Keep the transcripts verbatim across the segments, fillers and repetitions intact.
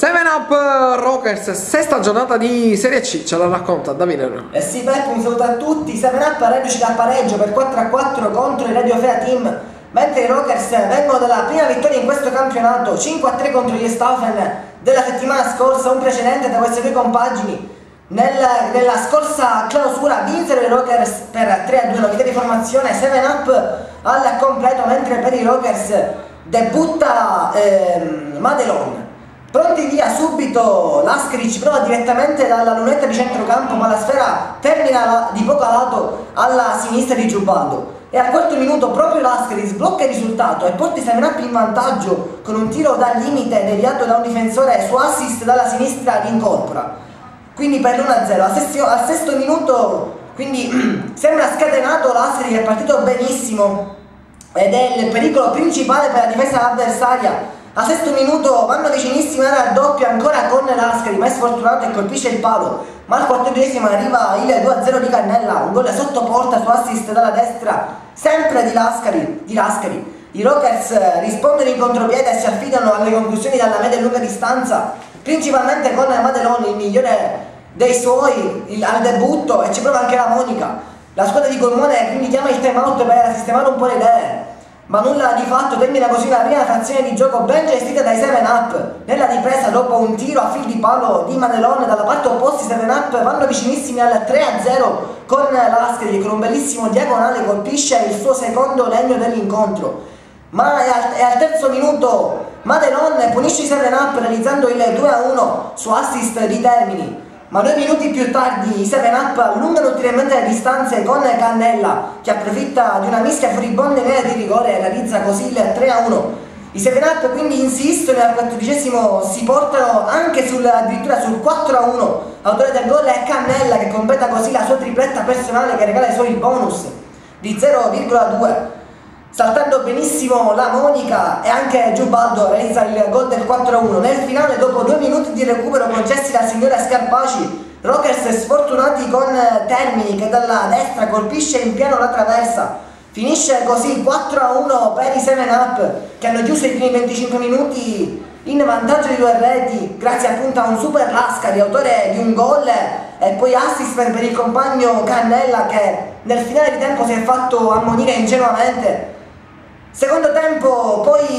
seven up Rockers, sesta giornata di Serie C, ce la racconta Davide. Eh sì, Peppo, un saluto a tutti. seven up reduci da pareggio per quattro a quattro contro il Radio Fea Team, mentre i Rockers vengono dalla prima vittoria in questo campionato, cinque a tre contro gli Staufen della settimana scorsa, un precedente da queste due compagini. Nella, nella scorsa clausura vinsero i Rockers per tre a due, novità di formazione, seven up al completo, mentre per i Rockers debutta ehm, Madelon. Pronti via subito, Laskari ci prova direttamente dalla lunetta di centrocampo, ma la sfera termina la, di poco a lato alla sinistra di Giubaldo. E al quarto minuto proprio Laskari sblocca il risultato e porta i seven up in vantaggio con un tiro dal limite deviato da un difensore su assist dalla sinistra di Incorpora. Quindi per l'uno a zero. Al, al sesto minuto, quindi sembra scatenato Laskari, che è partito benissimo ed è il pericolo principale per la difesa avversaria. Al sesto minuto vanno vicinissimo, era il doppio ancora con Laskari, ma è sfortunato e colpisce il palo. Ma al quattordicesimo arriva il due a zero di Cannella, un gol sotto porta su assist dalla destra, sempre di Laskari. Di Laskari. I Rockers rispondono in contropiede e si affidano alle conclusioni dalla media e lunga distanza, principalmente con Madelon, il migliore dei suoi, il, al debutto, e ci prova anche la Monica. La squadra di Colmone quindi chiama il time out per sistemare un po' le idee, ma nulla di fatto. Termina così la prima frazione di gioco ben gestita dai seven up. Nella ripresa, dopo un tiro a fil di palo di Madelon dalla parte opposta, i seven up vanno vicinissimi al tre a zero con Laskari, che con un bellissimo diagonale colpisce il suo secondo legno dell'incontro. Ma è al, è al terzo minuto Madelon punisce i seven up realizzando il due a uno su assist di Termini. Ma due minuti più tardi i seven up allungano ulteriormente le distanze con Cannella, che approfitta di una mischia furibonda in area di rigore e realizza così il tre a uno. I seven up quindi insistono e al quattordicesimo si portano anche sul, addirittura sul quattro a uno. Autore del gol è Cannella, che completa così la sua tripletta personale, che regala i suoi bonus di zero virgola due. Saltando benissimo la Monica, e anche Giubaldo realizza il gol del quattro a uno. Nel finale, dopo due minuti di recupero concessi dal signore Scarpaci, Rockers sfortunati con Termini, che dalla destra colpisce in pieno la traversa. Finisce così quattro a uno per i seven up, che hanno chiuso i primi venticinque minuti in vantaggio di due reti, grazie appunto a un super Laskari, autore di un gol e poi assist per il compagno Cannella, che nel finale di tempo si è fatto ammonire ingenuamente. Secondo tempo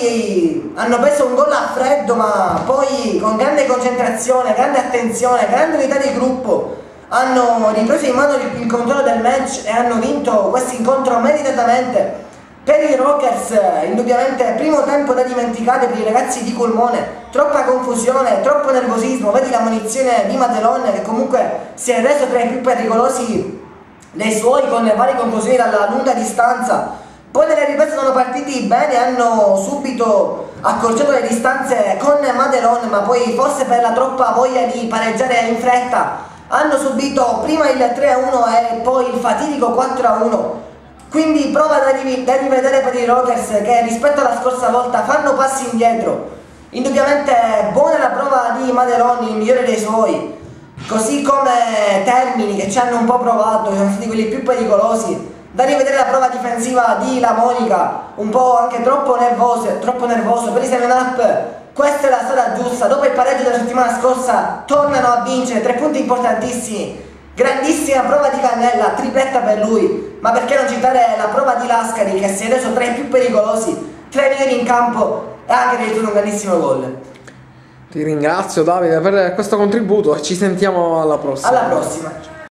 poi hanno preso un gol a freddo, ma poi con grande concentrazione, grande attenzione, grande unità di gruppo hanno ripreso in mano il, il controllo del match e hanno vinto questo incontro meritatamente. Per i Rockers indubbiamente primo tempo da dimenticare per i ragazzi di Colmone, troppa confusione, troppo nervosismo, vedi la munizione di Madelon, che comunque si è reso tra i più pericolosi dei suoi con le varie conclusioni dalla lunga distanza. Poi nelle riprese sono partiti bene, hanno subito accorciato le distanze con Madelon, ma poi forse per la troppa voglia di pareggiare in fretta hanno subito prima il tre a uno e poi il fatidico quattro a uno. Quindi prova da, riv da rivedere per i Rockers, che rispetto alla scorsa volta fanno passi indietro. Indubbiamente buona la prova di Madelon, il migliore dei suoi, così come Termini, che ci hanno un po' provato, che sono stati quelli più pericolosi. Da rivedere la prova difensiva di La Monica, un po' anche troppo nervoso, troppo nervoso per i seven up. Questa è la strada giusta. Dopo il pareggio della settimana scorsa tornano a vincere, tre punti importantissimi. Grandissima prova di Cannella, tripletta per lui. Ma perché non citare la prova di Laskari, che si è reso tra i più pericolosi, tra i migliori in campo e anche realizzato un grandissimo gol. Ti ringrazio Davide per questo contributo e ci sentiamo alla prossima. Alla prossima.